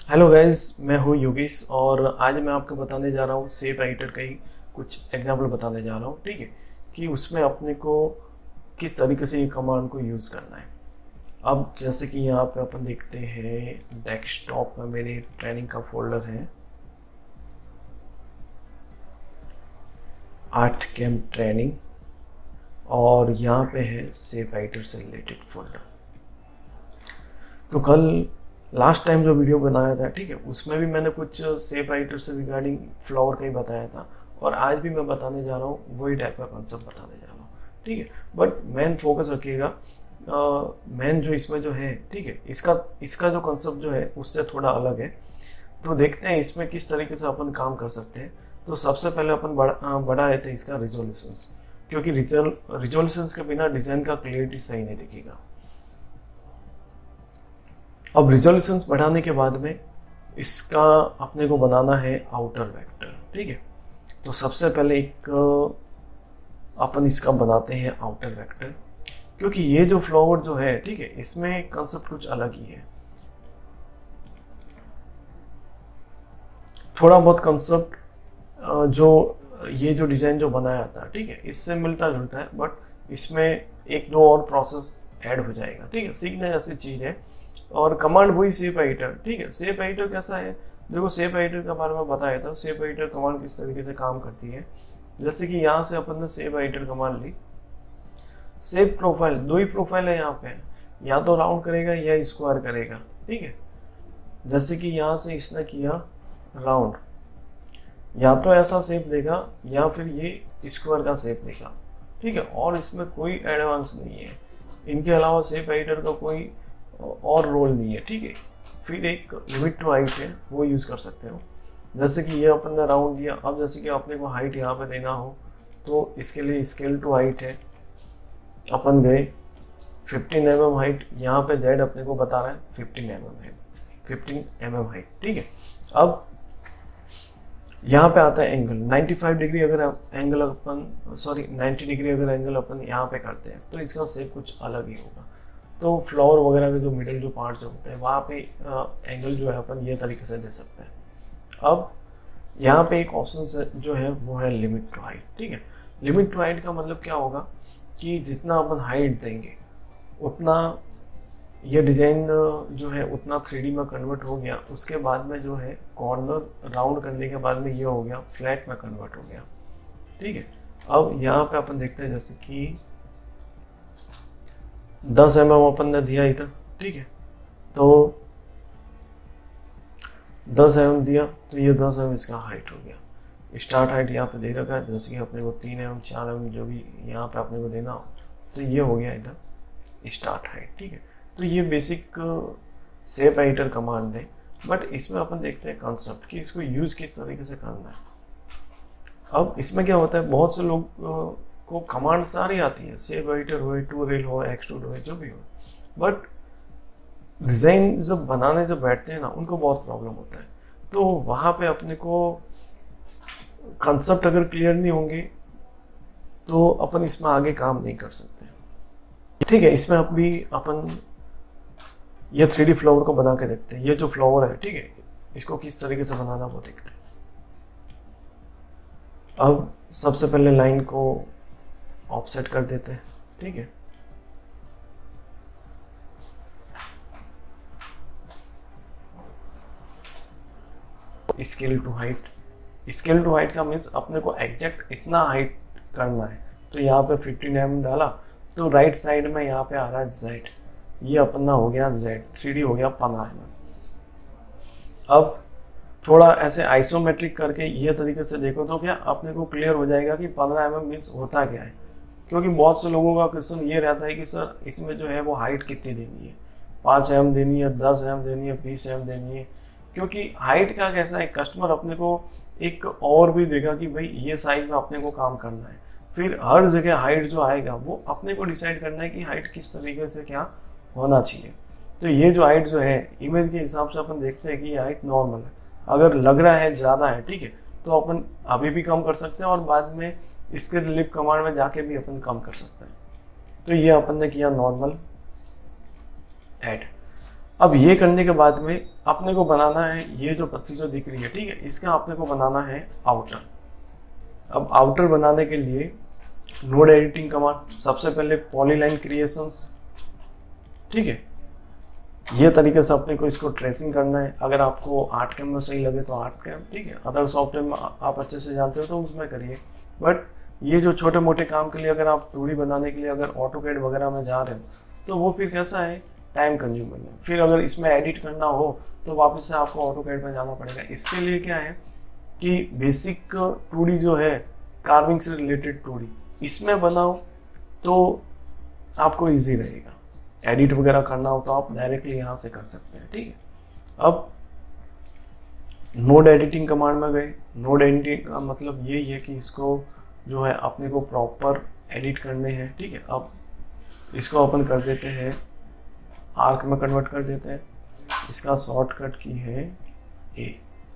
Hello guys, मैं हूँ योगेश और आज मैं आपको बताने जा रहा हूँ सेप एडिटर का ही कुछ एग्जाम्पल बताने जा रहा हूँ। ठीक है, कि उसमें अपने को किस तरीके से ये कमांड को यूज़ करना है। अब जैसे कि यहाँ पे अपन देखते हैं डेस्कटॉप में मेरे ट्रेनिंग का फोल्डर है आर्ट कैम्प ट्रेनिंग और यहाँ पे है सेप एडिटर से रिलेटेड फोल्डर। तो कल लास्ट टाइम जो वीडियो बनाया था, ठीक है, उसमें भी मैंने कुछ सेप एडिटर से रिगार्डिंग फ्लावर का ही बताया था और आज भी मैं बताने जा रहा हूँ वही टाइप का कंसेप्ट बताने जा रहा हूँ। ठीक है, बट मेन फोकस रखिएगा, मेन जो इसमें जो है, ठीक है, इसका जो कंसेप्ट जो है उससे थोड़ा अलग है। तो देखते हैं इसमें किस तरीके से अपन काम कर सकते हैं। तो सबसे पहले अपन बढ़ा देते हैं इसका रिजोल्यूशंस, क्योंकि रिजोल्यूशंस के बिना डिज़ाइन का क्लियरिटी सही नहीं दिखेगा। अब रिजोल्यूशंस बढ़ाने के बाद में इसका अपने को बनाना है आउटर वेक्टर। ठीक है, तो सबसे पहले एक अपन इसका बनाते हैं आउटर वेक्टर, क्योंकि ये जो फ्लावर जो है, ठीक है, इसमें कंसेप्ट कुछ अलग ही है। थोड़ा बहुत कंसेप्ट जो ये जो डिज़ाइन जो बनाया था, ठीक है, इससे मिलता जुलता है, बट इसमें एक दो और प्रोसेस ऐड हो जाएगा। ठीक है, सीखने जैसी चीज़ है और कमांड वही सेप एडिटर। ठीक है, सेप एडिटर कैसा है, देखो सेप एडिटर के बारे में बताया था। सेप एडिटर कमांड किस तरीके से काम करती है, जैसे कि यहाँ से अपन ने सेप एडिटर कमांड ली। सेप प्रोफाइल, दो ही प्रोफाइल है यहाँ पे, या तो राउंड करेगा या स्क्वायर करेगा। ठीक है, जैसे कि यहाँ से इसने किया राउंड, या तो ऐसा सेप देगा या फिर ये स्क्वायर का सेप देगा। ठीक है, और इसमें कोई एडवांस नहीं है, इनके अलावा सेप एडिटर का कोई और रोल नहीं है। ठीक है, फिर एक लिमिट टू हाइट है, वो यूज़ कर सकते हो। जैसे कि ये अपन ने राउंड दिया, अब जैसे कि अपने को हाइट यहाँ पे देना हो तो इसके लिए स्केल टू हाइट है, अपन गए 15 mm हाइट, यहाँ पे जेड अपने को बता रहा है 15 mm है, 15 mm हाइट। ठीक है, अब यहाँ पे आता है एंगल 95 डिग्री, अगर एंगल अपन 90 डिग्री अगर एंगल अपन यहाँ पे करते हैं तो इसका शेप कुछ अलग ही होगा। तो फ्लावर वगैरह के जो मिडिल जो पार्ट जो होते हैं वहाँ पे एंगल जो है अपन ये तरीके से दे सकते हैं। अब यहाँ पे एक ऑप्शन जो है वो है लिमिट टू हाइट। ठीक है, लिमिट टू हाइट का मतलब क्या होगा कि जितना अपन हाइट देंगे उतना ये डिज़ाइन जो है उतना 3D में कन्वर्ट हो गया। उसके बाद में जो है कॉर्नर राउंड करने के बाद में ये हो गया फ्लैट में कन्वर्ट हो गया। ठीक है, अब यहाँ पे अपन देखते हैं जैसे कि 10 mm अपन ने दिया ही था। ठीक है, तो 10 mm दिया तो ये 10 mm इसका हाइट हो गया। स्टार्ट हाइट यहाँ पे दे रखा है, जैसे कि अपने को 3 mm 4 mm जो भी यहाँ पे अपने को देना हो, तो ये हो गया इधर स्टार्ट हाइट। ठीक है, तो ये बेसिक सेप एडिटर कमांड है, बट इसमें अपन देखते हैं कंसेप्ट कि इसको यूज़ किस तरीके से करना है। अब इसमें क्या होता है, बहुत से लोग को कमांड सारी आती है, सेप एडिटर हो, टू रेल हो, एक्सट्रूड हो, जो भी हो, बट डिज़ाइन जब बनाने जब बैठते हैं ना उनको बहुत प्रॉब्लम होता है। तो वहाँ पे अपने को कंसेप्ट अगर क्लियर नहीं होंगे तो अपन इसमें आगे काम नहीं कर सकते। ठीक है, इसमें अभी अपन ये 3D फ्लावर को बना के देखते हैं। ये जो फ्लावर है, ठीक है, इसको किस तरीके से बनाना वो देखते हैं। अब सबसे पहले लाइन को ऑफसेट कर देते हैं। ठीक है, scale to height, scale to height का मीन्स अपने को एग्जैक्ट इतना हाइट करना है। तो यहाँ पे 15 mm डाला तो राइट साइड में यहाँ पे आ रहा है जेड, ये अपना हो गया जेड, 3D हो गया 15 mm। अब थोड़ा ऐसे आइसोमेट्रिक करके ये तरीके से देखो तो क्या अपने को क्लियर हो जाएगा कि 15 mm मीन्स होता क्या है। क्योंकि बहुत से लोगों का क्वेश्चन ये रहता है कि सर इसमें जो है वो हाइट कितनी देनी है, 5 mm देनी है, 10 mm देनी है, 20 mm देनी है। क्योंकि हाइट का कैसा है, कस्टमर अपने को एक और भी देगा कि भाई ये साइज में अपने को काम करना है। फिर हर जगह हाइट जो आएगा वो अपने को डिसाइड करना है कि हाइट किस तरीके से क्या होना चाहिए। तो ये जो हाइट जो है इमेज के हिसाब से अपन देखते हैं कि ये हाइट नॉर्मल है। अगर लग रहा है ज़्यादा है, ठीक है, तो अपन अभी भी कम कर सकते हैं और बाद में इसके रिलीफ कमांड में जाके भी अपन कम कर सकते हैं। तो ये अपन ने किया नॉर्मल ऐड। अब ये करने के बाद में अपने को बनाना है ये जो पत्ती जो दिख रही है, ठीक है, इसका अपने को बनाना है आउटर। अब आउटर बनाने के लिए नोड एडिटिंग कमांड, सबसे पहले पॉलीलाइन क्रिएशंस, ठीक है, ये तरीके से अपने को इसको ट्रेसिंग करना है। अगर आपको आर्टकैम में सही लगे तो आर्टकैम, ठीक है, अदर सॉफ्टवेयर में आप अच्छे से जानते हो तो उसमें करिए। बट ये जो छोटे मोटे काम के लिए अगर आप 2D बनाने के लिए अगर ऑटोकैड वगैरह में जा रहे हो तो वो फिर कैसा है, टाइम कंज्यूमिंग है। फिर अगर इसमें एडिट करना हो तो वापस से आपको ऑटोकैड में जाना पड़ेगा। इसके लिए क्या है कि बेसिक 2D जो है, कार्विंग से रिलेटेड 2D, इसमें बनाओ तो आपको ईजी रहेगा। एडिट वगैरह करना हो तो आप डायरेक्टली यहाँ से कर सकते हैं, ठीक है। अब नोड एडिटिंग कमांड में गए। नोड एडिटिंग का मतलब ये है कि इसको जो है अपने को प्रॉपर एडिट करने हैं, ठीक है। अब इसको ओपन कर देते हैं, आर्क में कन्वर्ट कर देते हैं। इसका शॉर्टकट की है ए,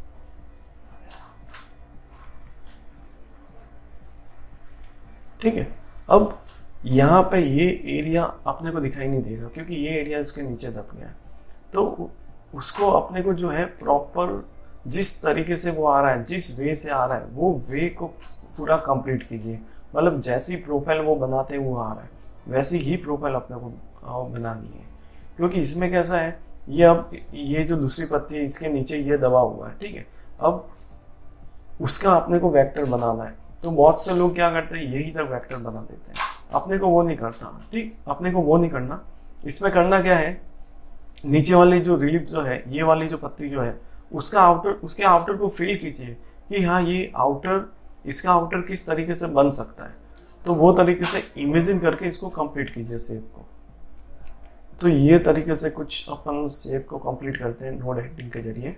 ठीक है। अब यहाँ पे ये एरिया अपने को दिखाई नहीं दे रहा क्योंकि ये एरिया इसके नीचे दब गया है। तो उसको अपने को जो है प्रॉपर जिस तरीके से वो आ रहा है, जिस वे से आ रहा है, वो वे को पूरा कंप्लीट कीजिए। मतलब जैसी प्रोफाइल वो बनाते हुए आ रहा है वैसी ही प्रोफाइल अपने को बनानी है। क्योंकि इसमें कैसा है, ये अब ये जो दूसरी पत्ती है इसके नीचे ये दबा हुआ है, ठीक है। अब उसका अपने को वेक्टर बनाना है। तो बहुत से लोग क्या करते हैं, यही तक वेक्टर बना देते हैं। अपने को वो नहीं करता, ठीक, अपने को वो नहीं करना। इसमें करना क्या है, नीचे वाली जो रिलीफ जो है, ये वाली जो पत्ती जो है, उसका आउटर, उसके आउटर को फील कीजिए कि हाँ ये आउटर, इसका आउटर किस तरीके से बन सकता है। तो वो तरीके से इमेजिन करके इसको कंप्लीट कीजिए शेप को। तो ये तरीके से कुछ अपन शेप को कंप्लीट करते हैं नोड एडिटिंग के जरिए,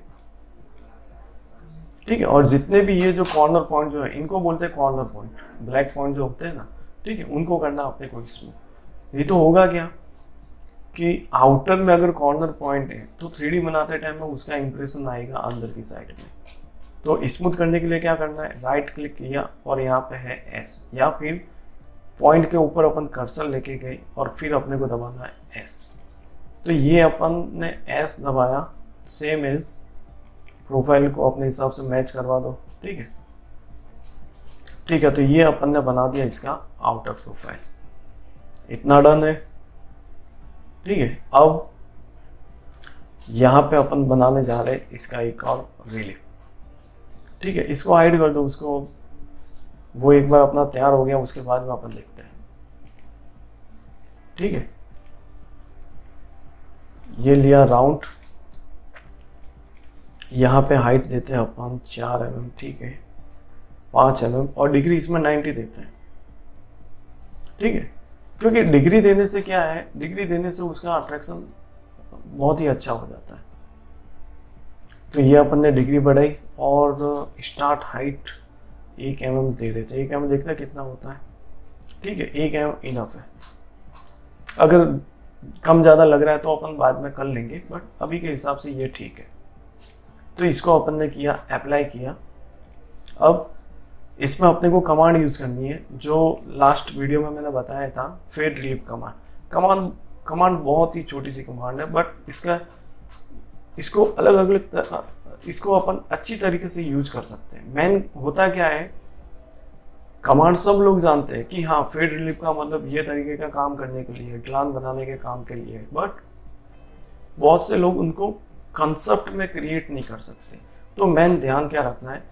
ठीक है। और जितने भी ये जो कॉर्नर पॉइंट जो है, इनको बोलते हैं कॉर्नर पॉइंट, ब्लैक पॉइंट जो होते हैं ना, ठीक है, उनको करना अपने को इसमें। ये तो होगा क्या कि आउटर में अगर कॉर्नर पॉइंट है तो 3D बनाते टाइम में उसका इंप्रेशन आएगा अंदर की साइड में। तो स्मूथ करने के लिए क्या करना है, राइट क्लिक किया और यहाँ पे है एस, या फिर पॉइंट के ऊपर अपन कर्सर लेके गए और फिर अपने को दबाना है एस। तो ये अपन ने एस दबाया, सेम एज प्रोफाइल को अपने हिसाब से मैच करवा दो, ठीक है, ठीक है। तो ये अपन ने बना दिया इसका आउटर प्रोफाइल, इतना डन है, ठीक है। अब यहाँ पे अपन बनाने जा रहे हैं इसका एक और रिलीफ, ठीक है। इसको हाइड कर दो, उसको, वो एक बार अपना तैयार हो गया उसके बाद में अपन देखते हैं, ठीक है। ये लिया राउंड, यहाँ पे हाइट देते हैं अपन 4 mm, ठीक है, 5 mm, और डिग्री इसमें 90 देते हैं, ठीक है। क्योंकि डिग्री देने से क्या है, डिग्री देने से उसका अट्रैक्शन बहुत ही अच्छा हो जाता है। तो ये अपन ने डिग्री बढ़ाई और स्टार्ट हाइट 1 mm दे देते हैं। 1 mm देखते हैं कितना होता है, ठीक है, 1 mm इनफ है। अगर कम ज़्यादा लग रहा है तो अपन बाद में कर लेंगे, बट अभी के हिसाब से ये ठीक है। तो इसको अपन ने किया, अप्लाई किया। अब इसमें अपने को कमांड यूज़ करनी है जो लास्ट वीडियो में मैंने बताया था, फेड रिलीफ कमांड। कमांड बहुत ही छोटी सी कमांड है, बट इसको अलग अलग इसको अपन अच्छी तरीके से यूज कर सकते हैं। मेन होता क्या है, कमांड सब लोग जानते हैं कि हाँ फेड रिलीफ का मतलब ये तरीके का काम करने के लिए, ढलान बनाने के काम के लिए, बट बहुत से लोग उनको कंसेप्ट में क्रिएट नहीं कर सकते। तो मेन ध्यान क्या रखना है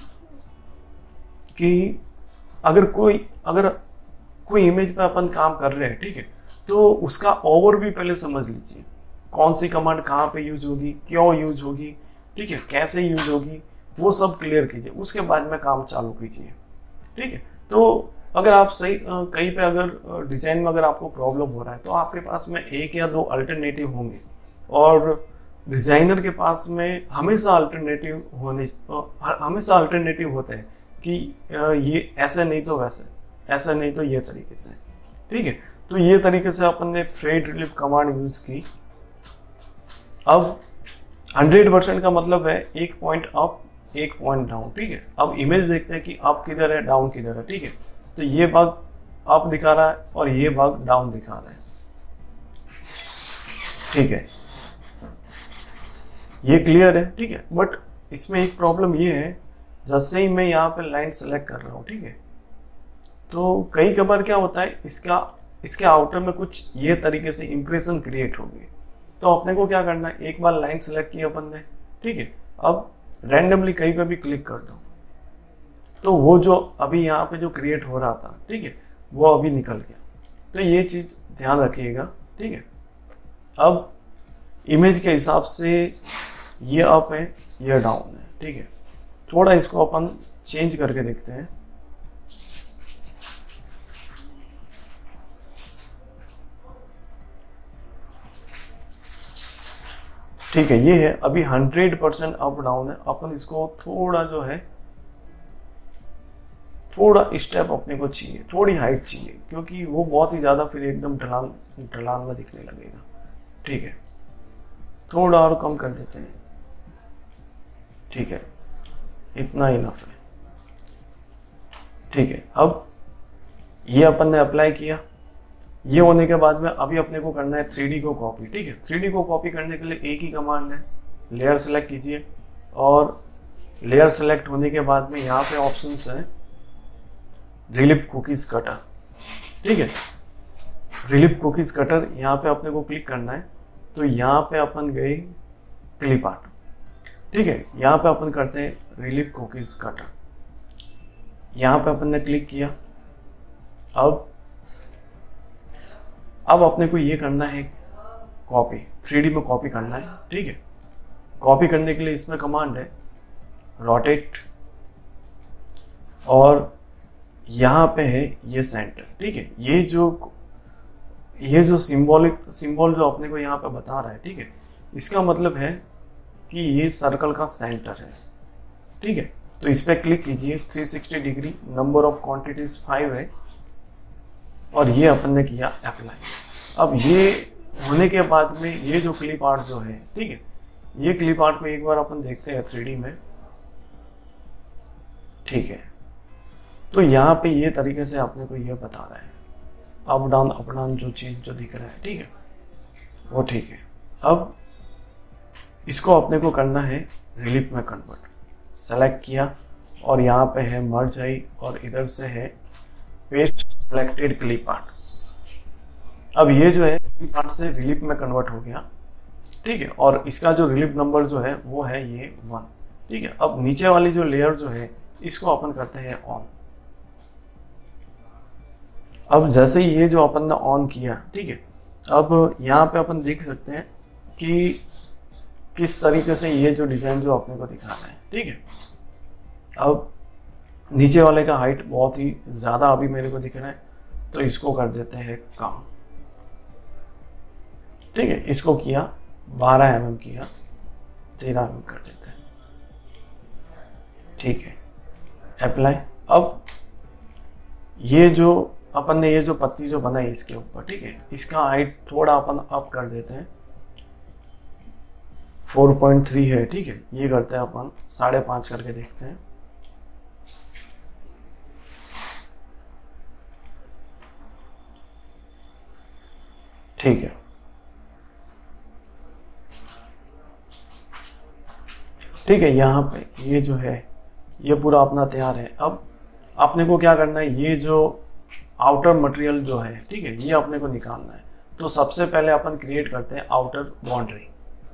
कि अगर कोई इमेज पे अपन काम कर रहे हैं, ठीक है, तो उसका ओवरव्यू पहले समझ लीजिए। कौन सी कमांड कहाँ पे यूज होगी, क्यों यूज होगी, ठीक है, कैसे यूज होगी, वो सब क्लियर कीजिए। उसके बाद में काम चालू कीजिए, ठीक है। तो अगर आप सही कहीं पे अगर डिजाइन में अगर आपको प्रॉब्लम हो रहा है तो आपके पास में 1 या 2 अल्टरनेटिव होंगे, और डिजाइनर के पास में हमेशा अल्टरनेटिव होते हैं कि ये ऐसे नहीं तो वैसे, ऐसा नहीं तो ये तरीके से, ठीक है। तो ये तरीके से अपन ने फेड रिलीफ कमांड यूज की। अब 100% का मतलब है 1 पॉइंट अप 1 पॉइंट डाउन, ठीक है। अब इमेज देखते हैं कि अप किधर है, डाउन किधर है, ठीक है। तो ये भाग अप दिखा रहा है और ये भाग डाउन दिखा रहा है, ठीक है। ये क्लियर है, ठीक है। बट इसमें एक प्रॉब्लम ये है, जैसे ही मैं यहाँ पे लाइन सेलेक्ट कर रहा हूँ, ठीक है, तो कई बार क्या होता है, इसके आउटर में कुछ ये तरीके से इंप्रेशन क्रिएट होगी। तो अपने को क्या करना है, एक बार लाइन सेलेक्ट की अपन ने, ठीक है, अब रैंडमली कहीं पे भी क्लिक कर दो, तो वो जो अभी यहाँ पे जो क्रिएट हो रहा था, ठीक है, वो अभी निकल गया। तो ये चीज़ ध्यान रखिएगा, ठीक है। अब इमेज के हिसाब से ये अप है, ये डाउन है, ठीक है। थोड़ा इसको अपन चेंज करके देखते हैं। ठीक है, ये है अभी 100% अप डाउन है। अपन इसको थोड़ा जो है, थोड़ा स्टेप अपने को चाहिए, थोड़ी हाइट चाहिए, क्योंकि वो बहुत ही ज़्यादा फिर एकदम ढलान में दिखने लगेगा, ठीक है। थोड़ा और कम कर देते हैं, ठीक है, इतना इनफ है, ठीक है। अब ये अपन ने अप्लाई किया, ये होने के बाद में अभी अपने को करना है 3D को कॉपी, ठीक है। 3D को कॉपी करने के लिए एक ही कमांड है, लेयर सेलेक्ट कीजिए, और लेयर सेलेक्ट होने के बाद में यहाँ पे ऑप्शंस हैं रिलीफ कुकीज कटर, ठीक है। रिलीफ कुकीज कटर यहाँ पे अपने को क्लिक करना है। तो यहाँ पे अपन गए क्लिप आर्ट, ठीक है। यहाँ पे अपन करते हैं रिलीफ कुकीज कटर, यहाँ पे अपन ने क्लिक किया। अब अपने को ये करना है कॉपी, 3D में कॉपी करना है, ठीक है। कॉपी करने के लिए इसमें कमांड है रोटेट, और यहाँ पे है ये सेंटर, ठीक है। ये जो सिंबल जो अपने को यहाँ पे बता रहा है, ठीक है, इसका मतलब है कि ये सर्कल का सेंटर है, ठीक है। तो इस पर क्लिक कीजिए, 360 डिग्री, नंबर ऑफ क्वांटिटीज 5 है, और ये अपन ने किया अप्लाई। अब ये होने के बाद में ये जो क्लिप आर्ट जो है, ठीक है, ये क्लिप आर्ट को एक बार अपन देखते हैं 3D में, ठीक है। तो यहाँ पे ये तरीके से अपने को ये बता रहा है, अप डाउन जो चीज़ जो दिख रहा है, ठीक है, वो ठीक है। अब इसको अपने को करना है रिलीफ में कन्वर्ट, सेलेक्ट किया, और यहाँ पे है मर्ज आई, और इधर से है पेस्ट सेलेक्टेड क्लिप आर्ट। अब ये जो है क्लिप आर्ट से रिलीफ में कन्वर्ट हो गया, ठीक है। और इसका जो रिलीफ नंबर जो है वो है ये 1, ठीक है। अब नीचे वाली जो लेयर जो है इसको अपन करते हैं ऑन। अब जैसे ही ये जो अपन ने ऑन किया, ठीक है, अब यहाँ पे अपन देख सकते हैं कि किस तरीके से ये जो डिजाइन जो अपने को दिखाना है, ठीक है। अब नीचे वाले का हाइट बहुत ही ज़्यादा अभी मेरे को दिख रहा है, तो इसको कर देते हैं कम, ठीक है। इसको किया 12 mm किया, 13 mm कर देते हैं, ठीक है, अप्लाई। अब ये जो अपन ने ये जो पत्ती जो बनाई इसके ऊपर, ठीक है, इसका हाइट थोड़ा अपन अप कर देते हैं, 4.3 है, ठीक है। ये करते हैं अपन 5.5 करके देखते हैं, ठीक है, ठीक है। यहाँ पे ये जो है ये पूरा अपना तैयार है। अब अपने को क्या करना है, ये जो आउटर मटेरियल जो है, ठीक है, ये अपने को निकालना है। तो सबसे पहले अपन क्रिएट करते हैं आउटर बाउंड्री।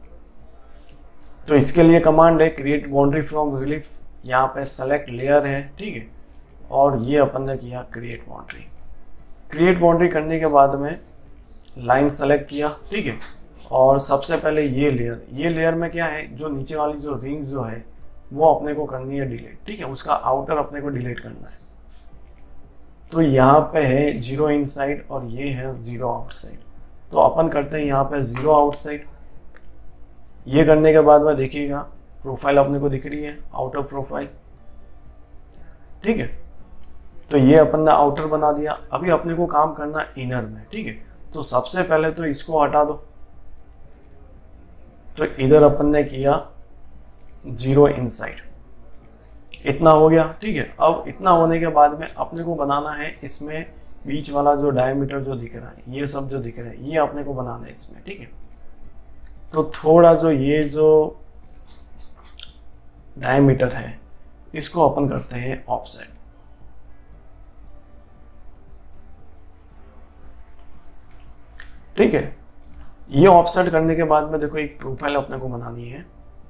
तो इसके लिए कमांड है क्रिएट बाउंड्री फ्रॉम रिलीफ, यहाँ पे सेलेक्ट लेयर है, ठीक है, और ये अपन ने किया क्रिएट बाउंड्री। क्रिएट बाउंड्री करने के बाद में लाइन सेलेक्ट किया, ठीक है, और सबसे पहले ये लेयर में क्या है, जो नीचे वाली जो रिंग जो है वो अपने को करनी है डिलीट, ठीक है, उसका आउटर अपने को डिलीट करना है। तो यहाँ पे है 0 इनसाइड और ये है 0 आउटसाइड। तो अपन करते हैं यहाँ पे 0 आउटसाइड। ये करने के बाद में देखिएगा प्रोफाइल अपने को दिख रही है, आउटर प्रोफाइल, ठीक है। तो ये अपन ने आउटर बना दिया। अभी अपने को काम करना इनर में, ठीक है। तो सबसे पहले तो इसको हटा दो। तो इधर अपन ने किया 0 इनसाइड, इतना हो गया, ठीक है। अब इतना होने के बाद में अपने को बनाना है इसमें बीच वाला जो डायमीटर जो दिख रहा है, ये सब जो दिख रहा है, ये अपने को बनाना है इसमें, ठीक है। तो थोड़ा जो ये जो डायमीटर है इसको अपन करते हैं ऑफसेट। ठीक है, ये ऑफसेट करने के बाद में देखो एक प्रोफाइल अपने को बनानी है।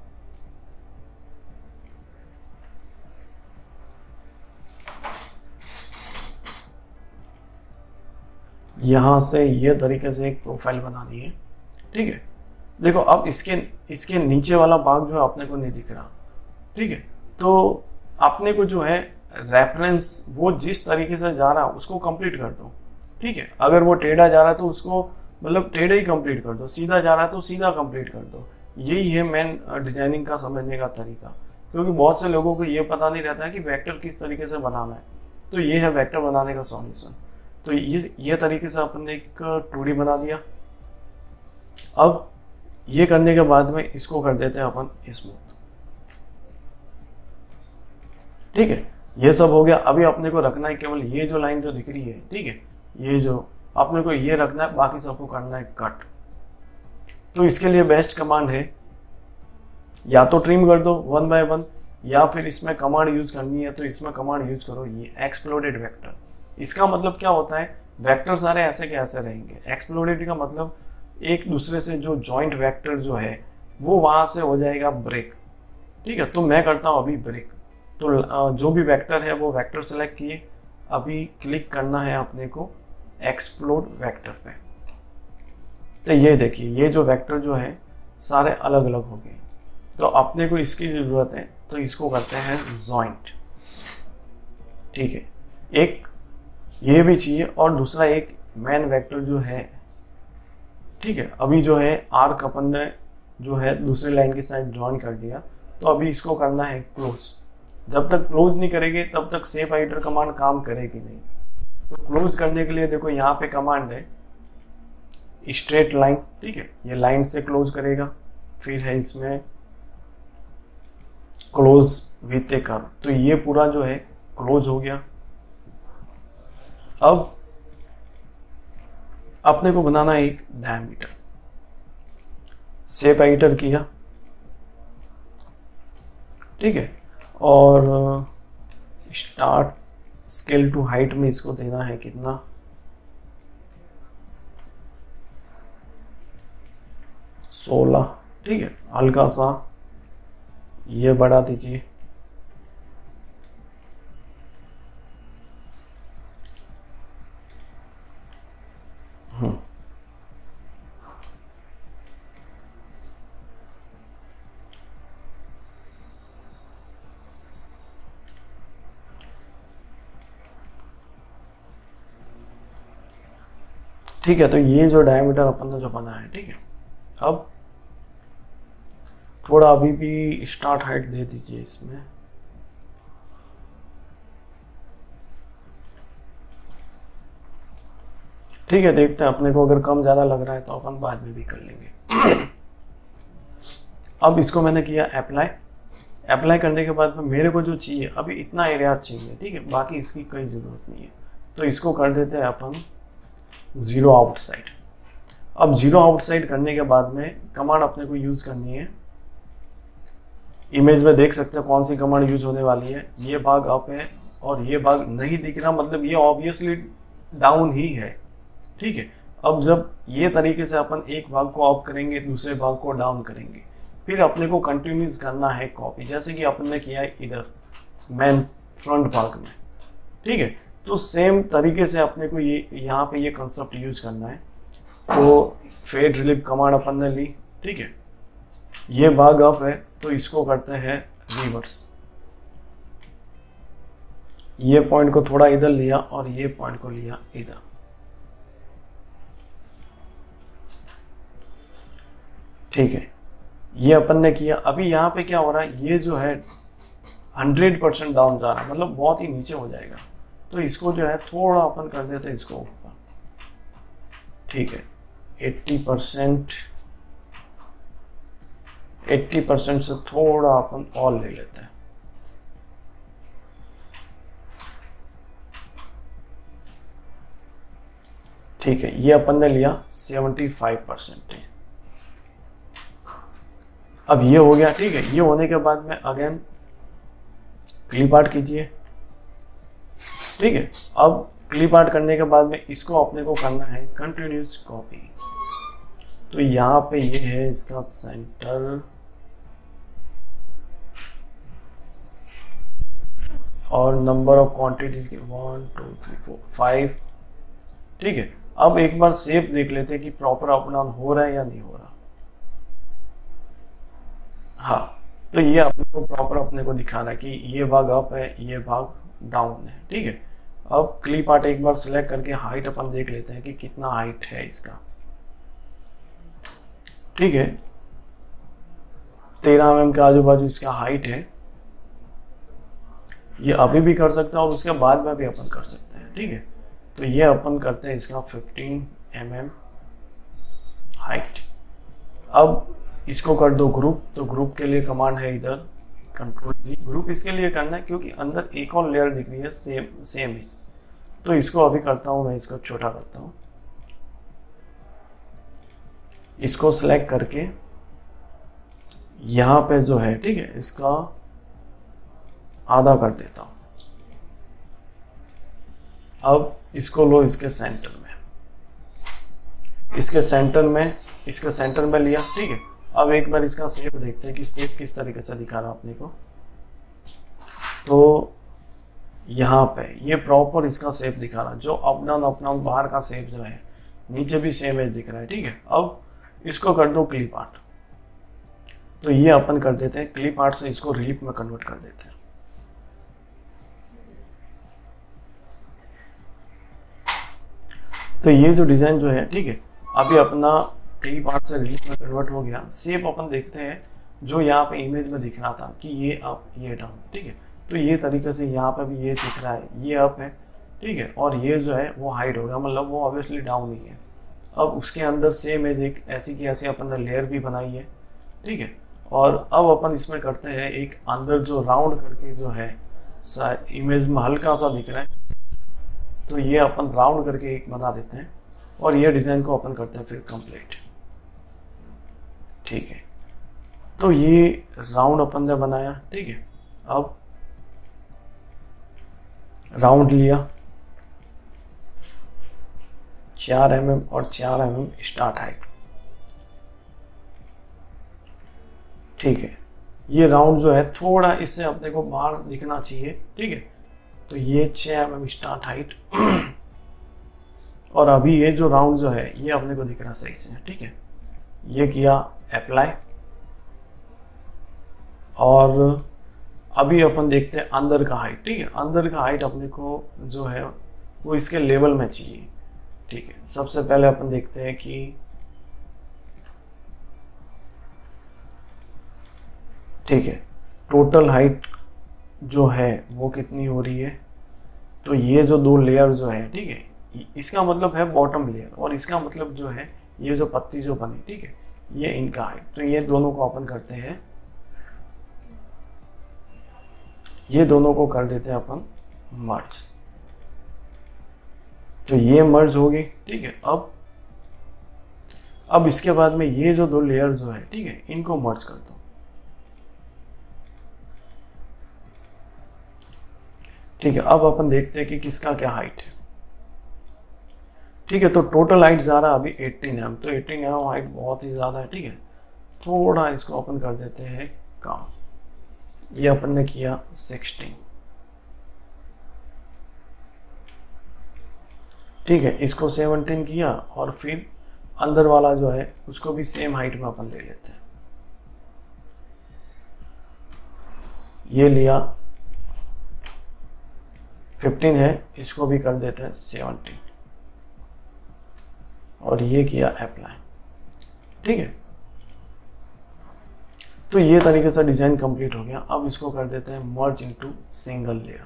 यहां से ये तरीके से एक प्रोफाइल बनानी है। ठीक है, देखो अब इसके नीचे वाला भाग जो है अपने को नहीं दिख रहा। ठीक है, तो अपने को जो है रेफरेंस वो जिस तरीके से जा रहा है उसको कंप्लीट कर दो। ठीक है, अगर वो टेढ़ा जा रहा है तो उसको मतलब टेढ़ा ही कंप्लीट कर दो, सीधा जा रहा है तो सीधा कंप्लीट कर दो। यही है मेन डिजाइनिंग का समझने का तरीका, क्योंकि बहुत से लोगों को ये पता नहीं रहता है कि वेक्टर किस तरीके से बनाना है। तो ये है वेक्टर बनाने का सॉल्यूशन। तो ये तरीके से अपन ने एक 2D बना दिया। अब ये करने के बाद में इसको कर देते हैं अपन स्मूथ। ठीक है, ये सब हो गया। अभी अपने को रखना है केवल ये जो लाइन जो दिख रही है। ठीक है, ये जो अपने को ये रखना है, बाकी सबको करना है कट। तो इसके लिए बेस्ट कमांड है या तो ट्रिम कर दो 1 by 1, या फिर इसमें कमांड यूज करनी है तो इसमें कमांड यूज करो ये एक्सप्लोडेड वेक्टर। इसका मतलब क्या होता है, वेक्टर सारे ऐसे के ऐसे रहेंगे। एक्सप्लोडेड का मतलब एक दूसरे से जो जॉइंट वेक्टर जो है वो वहां से हो जाएगा ब्रेक। ठीक है, तो मैं करता हूं अभी ब्रेक। तो जो भी वेक्टर है वो वेक्टर सेलेक्ट किए, अभी क्लिक करना है अपने को एक्सप्लोड वेक्टर पे। तो ये देखिए ये जो वेक्टर जो है सारे अलग अलग हो गए। तो अपने को इसकी जरूरत है तो इसको करते हैं जॉइंट। ठीक है, एक ये भी चाहिए और दूसरा एक मेन वेक्टर जो है। ठीक है, अभी जो है आर्क अपन ने जो है दूसरी लाइन के साथ ज्वाइन कर दिया, तो अभी इसको करना है क्लोज। जब तक क्लोज नहीं करेंगे तब तक शेप एडिटर कमांड काम करेगी नहीं। तो क्लोज करने के लिए देखो यहाँ पे कमांड है स्ट्रेट लाइन। ठीक है, ये लाइन से क्लोज करेगा। फिर है इसमें क्लोज विथ ए कर्व, तो ये पूरा जो है क्लोज हो गया। अब अपने को बनाना है एक डायमीटर। शेप एडिटर किया। ठीक है, और स्टार्ट स्केल टू हाइट में इसको देना है कितना, 16। ठीक है, हल्का सा ये बढ़ा दीजिए। ठीक है, तो ये जो डायमीटर अपन ने जो बनाया है। ठीक है, अब थोड़ा अभी भी स्टार्ट हाइट दे दीजिए इसमें। ठीक है, देखते हैं अपने को अगर कम ज्यादा लग रहा है तो अपन बाद में भी कर लेंगे। अब इसको मैंने किया अप्लाई। अप्लाई करने के बाद में मेरे को जो चाहिए अभी इतना एरिया चाहिए। ठीक है, बाकी इसकी कोई जरूरत नहीं है। तो इसको कर देते हैं अपन 0 आउटसाइड। अब 0 आउटसाइड करने के बाद में कमांड अपने को यूज करनी है। इमेज में देख सकते हैं कौन सी कमांड यूज होने वाली है। ये भाग अप है और ये भाग नहीं दिख रहा, मतलब ये ऑब्वियसली डाउन ही है। ठीक है, अब जब ये तरीके से अपन एक भाग को अप करेंगे दूसरे भाग को डाउन करेंगे, फिर अपने को कंटिन्यूस करना है कॉपी, जैसे कि अपन ने किया है इधर मेन फ्रंट भाग में। ठीक है, तो सेम तरीके से अपने को ये यहाँ पे ये कंसेप्ट यूज करना है। तो फेड रिलीव कमांड अपन ने ली। ठीक है, ये भाग अप है तो इसको करते हैं रिवर्स। ये पॉइंट को थोड़ा इधर लिया और ये पॉइंट को लिया इधर। ठीक है, ये अपन ने किया। अभी यहाँ पे क्या हो रहा है, ये जो है 100% डाउन जा रहा है, मतलब बहुत ही नीचे हो जाएगा। तो इसको जो है थोड़ा अपन कर देते हैं इसको ऊपर। ठीक है, 80% से थोड़ा अपन और ले लेते हैं। ठीक है, ये अपन ने लिया 75%। अब ये हो गया। ठीक है, ये होने के बाद में अगेन क्लिप आर्ट कीजिए। ठीक है, अब क्लिप आर्ट करने के बाद में इसको अपने को करना है कंटिन्यूस कॉपी। तो यहाँ पे ये है इसका सेंटर और नंबर ऑफ क्वांटिटीज के 1 2 3 4 5। ठीक है, अब एक बार शेप देख लेते हैं कि प्रॉपर अप डाउन हो रहा है या नहीं हो रहा। हाँ, तो ये अपने को प्रॉपर अपने को दिखा रहा है कि ये भाग अप है, ये भाग डाउन है। ठीक है, अब क्लिप आर्ट एक बार सिलेक्ट करके हाइट अपन देख लेते हैं कि कितना हाइट है इसका। ठीक है, 13 mm के आजू बाजू इसका हाइट है। ये अभी भी कर सकते हैं और उसके बाद में भी अपन कर सकते हैं। ठीक है, तो ये अपन करते हैं इसका 15 mm हाइट। अब इसको कर दो ग्रुप। तो ग्रुप के लिए कमांड है इधर Ctrl+G। ग्रुप इसके लिए करना है क्योंकि अंदर एक और लेयर दिख रही है सेम इज। तो इसको अभी करता हूँ मैं, इसको छोटा करता हूँ। इसको सिलेक्ट करके यहाँ पे जो है, ठीक है, इसका आधा कर देता हूँ। अब इसको लो इसके सेंटर में, इसके सेंटर में लिया। ठीक है, अब एक बार इसका शेप देखते हैं कि शेप किस तरीके से दिखा रहा अपने को। तो यहाँ पे ये प्रॉपर इसका शेप दिखा रहा है, जो अप डाउन बाहर का शेप जो है, नीचे भी सेम एज दिख रहा है। ठीक है, अब इसको कर दो क्लिप आर्ट। तो ये अपन कर देते हैं क्लिप आर्ट से इसको रिलीफ में कन्वर्ट कर देते हैं। तो ये जो डिजाइन जो है, ठीक है, अभी अपना क्लिप आर्ट से रिलीफ में कन्वर्ट हो गया। शेप अपन देखते हैं जो यहाँ पे इमेज में दिख रहा था कि ये अप ये डाउन। ठीक है, तो ये तरीके से यहाँ पे भी ये दिख रहा है, ये अप है। ठीक है, और ये जो है वो हाइड हो गया, मतलब वो ऑब्वियसली डाउन ही है। अब उसके अंदर सेम एज एक ऐसी की ऐसी अपन ने लेयर भी बनाई है। ठीक है, और अब अपन इसमें करते हैं एक अंदर जो राउंड करके जो है इमेज में हल्का सा दिख रहा है, तो ये अपन राउंड करके एक बना देते हैं और ये डिज़ाइन को अपन करते हैं फिर कंप्लीट। ठीक है, तो ये राउंड अपन ने बनाया। ठीक है, अब राउंड लिया 4 mm और 4 mm स्टार्ट हाइट। ठीक है, ये राउंड जो है थोड़ा इससे अपने को बाहर दिखना चाहिए। ठीक है, तो ये 6 mm स्टार्ट हाइट और अभी ये जो राउंड जो है ये अपने को दिख रहा सही से। ठीक है, ये किया अप्लाई और अभी अपन देखते हैं अंदर का हाइट। ठीक है, अंदर का हाइट अपने को जो है वो इसके लेवल में चाहिए। ठीक है, सबसे पहले अपन देखते हैं कि ठीक है टोटल हाइट जो है वो कितनी हो रही है। तो ये जो दो लेयर जो है, ठीक है, इसका मतलब है बॉटम लेयर और इसका मतलब जो है ये जो पत्ती जो बनी, ठीक है, ये इनका हाइट। तो ये दोनों को अपन करते हैं, ये दोनों को कर देते हैं अपन मर्ज। तो ये मर्ज होगी। ठीक है, अब इसके बाद में ये जो दो लेयर जो है, ठीक है, इनको मर्ज कर दो। ठीक है, अब अपन देखते हैं कि किसका क्या हाइट है। ठीक है, तो टोटल हाइट जा रहा है अभी 18 mm। तो 18 mm हाइट बहुत ही ज़्यादा है। ठीक है, थोड़ा इसको अपन कर देते हैं कम। ये अपन ने किया 16। ठीक है, इसको 17 किया और फिर अंदर वाला जो है उसको भी सेम हाइट में अपन ले लेते हैं। ये लिया 15 है, इसको भी कर देते हैं 17 और ये किया अप्लाई। ठीक है, तो ये तरीके से डिजाइन कंप्लीट हो गया। अब इसको कर देते हैं मर्ज इनटू सिंगल लेयर।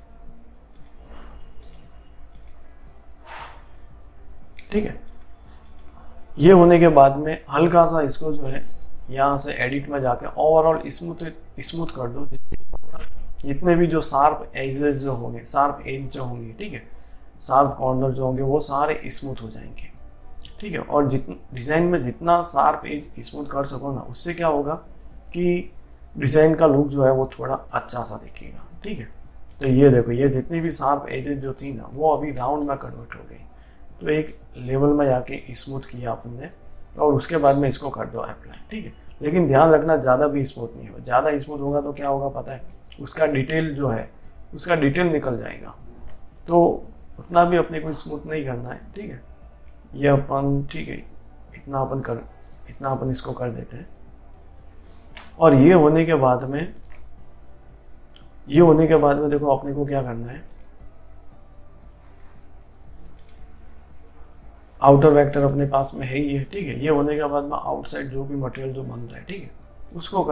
ठीक है, ये होने के बाद में हल्का सा इसको जो है यहाँ से एडिट में जाके ओवरऑल स्मूथ कर दो, जितने भी जो शार्प एजेस जो होंगे, शार्प एज जो होंगे, ठीक है, शार्प कॉर्नर जो होंगे वो सारे स्मूथ हो जाएंगे। ठीक है, और डिज़ाइन में जितना शार्प एज स्मूथ कर सको ना, उससे क्या होगा कि डिज़ाइन का लुक जो है वो थोड़ा अच्छा सा दिखेगा। ठीक है, तो ये देखो, ये जितनी भी शार्प एजेस जो थी ना वो अभी राउंड में कन्वर्ट हो गई। तो एक लेवल में जाके स्मूथ किया अपन ने, और उसके बाद में इसको कर दो अप्लाई। ठीक है, लेकिन ध्यान रखना ज़्यादा भी स्मूथ नहीं हो। ज़्यादा स्मूथ होगा तो क्या होगा पता है, उसका डिटेल जो है उसका डिटेल निकल जाएगा। तो उतना भी अपने को स्मूथ नहीं करना है। ठीक है, ये अपन, ठीक है, इतना अपन इसको कर देते हैं। और ये होने के बाद में देखो अपने को क्या करना है, आउटर वेक्टर अपने पास में है ही है। ठीक है, ये होने के बाद में आउटसाइड जो भी मटेरियल जो बन रहा है, ठीक है, उसको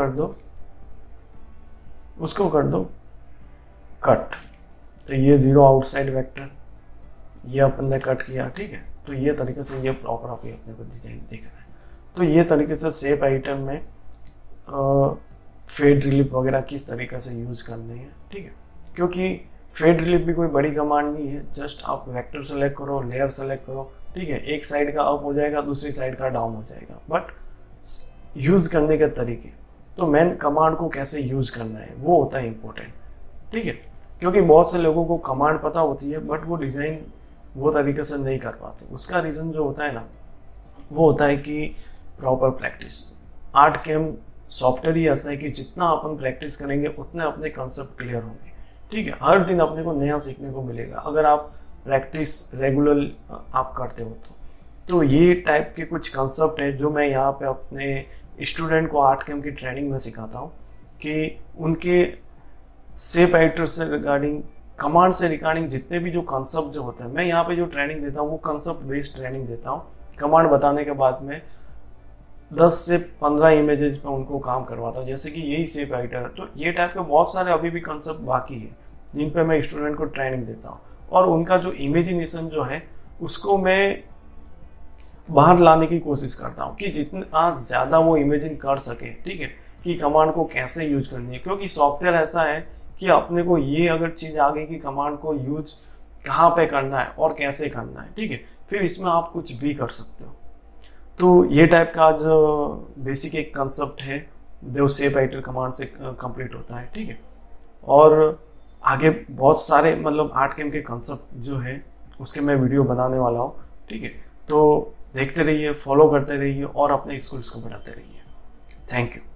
कर दो कट। तो ये 0 आउटसाइड वेक्टर ये अपन ने कट किया। ठीक है, तो ये तरीके से ये प्रॉपर अभी अपने को डिजाइन दिख रहा है। तो ये तरीके से शेप आइटम में फेड रिलीफ वगैरह किस तरीके से यूज़ करने हैं। ठीक है, क्योंकि फेड रिलीफ भी कोई बड़ी कमांड नहीं है, जस्ट आप वेक्टर सेलेक्ट करो, लेयर सेलेक्ट करो। ठीक है, एक साइड का अप हो जाएगा, दूसरी साइड का डाउन हो जाएगा। बट यूज़ करने के तरीके, तो मेन कमांड को कैसे यूज़ करना है वो होता है इम्पोर्टेंट। ठीक है, क्योंकि बहुत से लोगों को कमांड पता होती है बट वो डिज़ाइन वो तरीके से नहीं कर पाते। उसका रीज़न जो होता है ना वो होता है कि प्रॉपर प्रैक्टिस। ArtCam सॉफ्टवेयर ही ऐसा है कि जितना अपन प्रैक्टिस करेंगे उतने अपने कंसेप्ट क्लियर होंगे। ठीक है, हर दिन अपने को नया सीखने को मिलेगा अगर आप प्रैक्टिस रेगुलर आप करते हो तो ये टाइप के कुछ कंसेप्ट है जो मैं यहाँ पे अपने स्टूडेंट को ArtCam की ट्रेनिंग में सिखाता हूँ कि उनके शेप एडिटर से रिगार्डिंग, कमांड से रिगार्डिंग जितने भी जो कंसेप्ट जो होते हैं, मैं यहाँ पे जो ट्रेनिंग देता हूँ वो कंसेप्ट बेस्ड ट्रेनिंग देता हूँ। कमांड बताने के बाद में 10 से 15 इमेजेस पे उनको काम करवाता हूँ, जैसे कि यही शेप एडिटर है। तो ये टाइप के बहुत सारे अभी भी कंसेप्ट बाकी है जिन पे मैं स्टूडेंट को ट्रेनिंग देता हूँ, और उनका जो इमेजिनेशन जो है उसको मैं बाहर लाने की कोशिश करता हूँ कि जितना ज़्यादा वो इमेजिन कर सके। ठीक है, कि कमांड को कैसे यूज करनी है, क्योंकि सॉफ्टवेयर ऐसा है कि अपने को ये अगर चीज़ आ गई कि कमांड को यूज कहाँ पे करना है और कैसे करना है, ठीक है, फिर इसमें आप कुछ भी कर सकते हो। तो ये टाइप का आज बेसिक एक कंसेप्ट है जो शेप एडिटर कमांड से कंप्लीट होता है। ठीक है, और आगे बहुत सारे मतलब ArtCam के कंसेप्ट जो है उसके मैं वीडियो बनाने वाला हूँ। ठीक है, तो देखते रहिए, फॉलो करते रहिए और अपने स्किल्स को बढ़ाते रहिए। Thank you.